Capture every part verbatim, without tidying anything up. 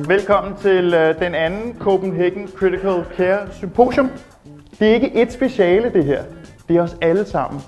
Velkommen til øh, den anden Copenhagen Critical Care Symposium. Det er ikke et speciale det her, det er os alle sammen.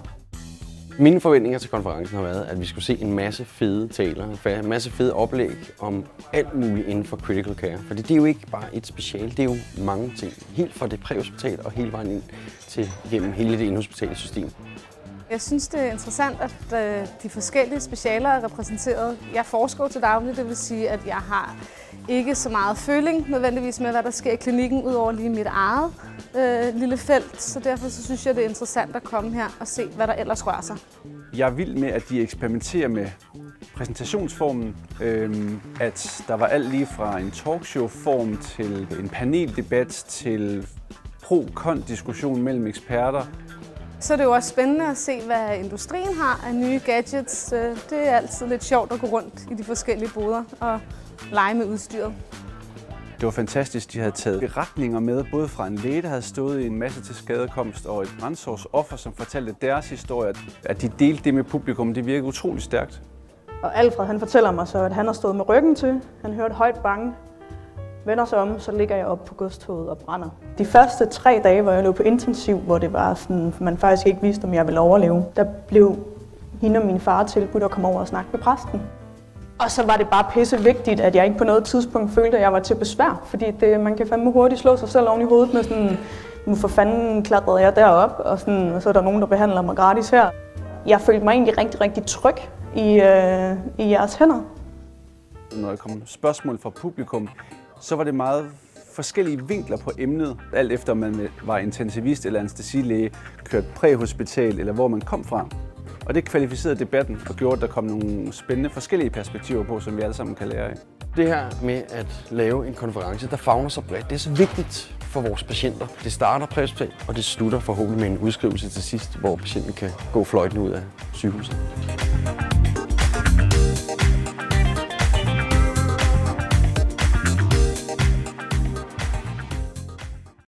Mine forventninger til konferencen har været, at vi skulle se en masse fede taler, en masse fede oplæg om alt muligt inden for critical care. For det er jo ikke bare et speciale, det er jo mange ting. Helt fra det præhospital og hele vejen ind til gennem hele det inhospitale system. Jeg synes, det er interessant, at øh, de forskellige specialer er repræsenteret. Jeg forsker til daglig, det vil sige, at jeg har ikke så meget føling nødvendigvis med, hvad der sker i klinikken, udover lige mit eget øh, lille felt. Så derfor så synes jeg, det er interessant at komme her og se, hvad der ellers rører sig. Jeg er vild med, at de eksperimenterer med præsentationsformen. Øhm, at der var alt lige fra en talkshow-form til en paneldebat til pro-kon-diskussion mellem eksperter. Så er det jo også spændende at se, hvad industrien har af nye gadgets. Det er altid lidt sjovt at gå rundt i de forskellige boder og lege med udstyret. Det var fantastisk. De havde taget beretninger med, både fra en læge, der havde stået i en masse til skadekomst, og et brændsårsoffer, som fortalte deres historie. At de delte det med publikum, det virkede utrolig stærkt. Og Alfred han fortæller mig så, at han har stået med ryggen til. Han hørte højt bange. Vender sig om, så ligger jeg oppe på godstoget og brænder. De første tre dage, hvor jeg lå på intensiv, hvor det var sådan, man faktisk ikke vidste, om jeg ville overleve, der blev hende og min far tilbudt at komme over og snakke med præsten. Og så var det bare pisse vigtigt, at jeg ikke på noget tidspunkt følte, at jeg var til besvær. Fordi det, man kan fandme hurtigt slå sig selv oven i hovedet med sådan, nu for fanden klatrede jeg derop, og, sådan, og så er der nogen, der behandler mig gratis her. Jeg følte mig egentlig rigtig, rigtig tryg i, øh, i jeres hænder. Når der kom spørgsmål fra publikum, så var det meget forskellige vinkler på emnet. Alt efter om man var intensivist eller anæstesilæge, kørt præhospital eller hvor man kom fra. Og det kvalificerede debatten og gjorde, at der kom nogle spændende forskellige perspektiver på, som vi alle sammen kan lære af. Det her med at lave en konference, der favner så bredt, det er så vigtigt for vores patienter. Det starter præhospital, og det slutter forhåbentlig med en udskrivelse til sidst, hvor patienten kan gå fløjtende ud af sygehuset.